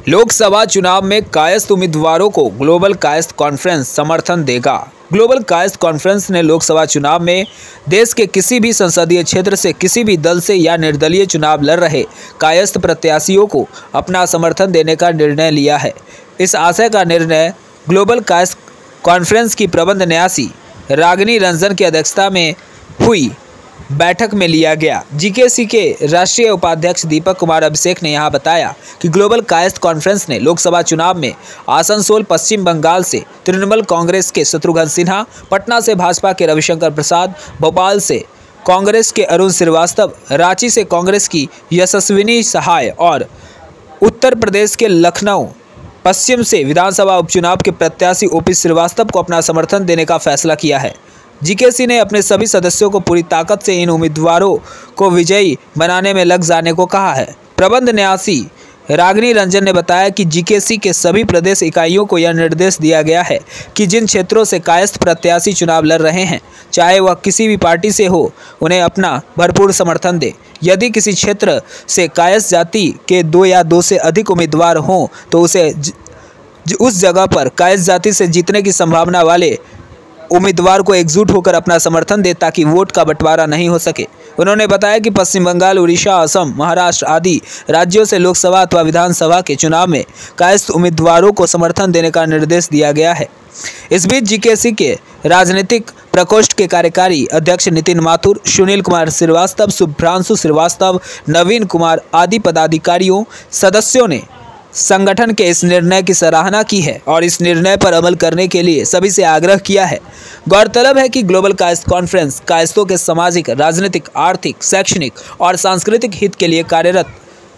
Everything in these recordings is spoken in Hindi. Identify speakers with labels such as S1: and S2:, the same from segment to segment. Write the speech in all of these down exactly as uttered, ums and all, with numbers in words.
S1: लोकसभा चुनाव में कायस्थ उम्मीदवारों को ग्लोबल कायस्थ कॉन्फ्रेंस समर्थन देगा। ग्लोबल कायस्थ कॉन्फ्रेंस ने लोकसभा चुनाव में देश के किसी भी संसदीय क्षेत्र से किसी भी दल से या निर्दलीय चुनाव लड़ रहे कायस्थ प्रत्याशियों को अपना समर्थन देने का निर्णय लिया है। इस आशय का निर्णय ग्लोबल कायस्थ कॉन्फ्रेंस की प्रबंध न्यासी रागिनी रंजन की अध्यक्षता में हुई बैठक में लिया गया। जीकेसी के राष्ट्रीय उपाध्यक्ष दीपक कुमार अभिषेक ने यहां बताया कि ग्लोबल कायस्थ कॉन्फ्रेंस ने लोकसभा चुनाव में आसनसोल पश्चिम बंगाल से तृणमूल कांग्रेस के शत्रुघ्न सिन्हा, पटना से भाजपा के रविशंकर प्रसाद, भोपाल से कांग्रेस के अरुण श्रीवास्तव, रांची से कांग्रेस की यशस्विनी सहाय और उत्तर प्रदेश के लखनऊ पश्चिम से विधानसभा उपचुनाव के प्रत्याशी ओपी श्रीवास्तव को अपना समर्थन देने का फैसला किया है। जीकेसी ने अपने सभी सदस्यों को पूरी ताकत से इन उम्मीदवारों को विजयी बनाने में लग जाने को कहा है। प्रबंध न्यासी रागिनी रंजन ने बताया कि जीकेसी के सभी प्रदेश इकाइयों को यह निर्देश दिया गया है कि जिन क्षेत्रों से कायस्थ प्रत्याशी चुनाव लड़ रहे हैं, चाहे वह किसी भी पार्टी से हो, उन्हें अपना भरपूर समर्थन दे। यदि किसी क्षेत्र से कायस्थ जाति के दो या दो से अधिक उम्मीदवार हों तो उसे ज, ज, उस जगह पर कायस्थ जाति से जीतने की संभावना वाले उम्मीदवार को एकजुट होकर अपना समर्थन दे ताकि वोट का बंटवारा नहीं हो सके। उन्होंने बताया कि पश्चिम बंगाल, उड़ीसा, असम, महाराष्ट्र आदि राज्यों से लोकसभा अथवा विधानसभा के चुनाव में कायस्थ उम्मीदवारों को समर्थन देने का निर्देश दिया गया है। इस बीच जीकेसी के राजनीतिक प्रकोष्ठ के कार्यकारी अध्यक्ष नितिन माथुर, सुनील कुमार श्रीवास्तव, शुभ्रांशु श्रीवास्तव, नवीन कुमार आदि पदाधिकारियों सदस्यों ने संगठन के इस निर्णय की सराहना की है और इस निर्णय पर अमल करने के लिए सभी से आग्रह किया है। गौरतलब है कि ग्लोबल कायस्थ कॉन्फ्रेंस कायस्थों के सामाजिक, राजनीतिक, आर्थिक, शैक्षणिक और सांस्कृतिक हित के लिए कार्यरत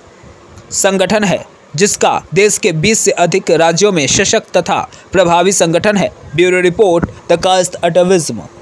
S1: संगठन है, जिसका देश के बीस से अधिक राज्यों में सशक्त तथा प्रभावी संगठन है। Bureau report, the Kayastha अटविज्म।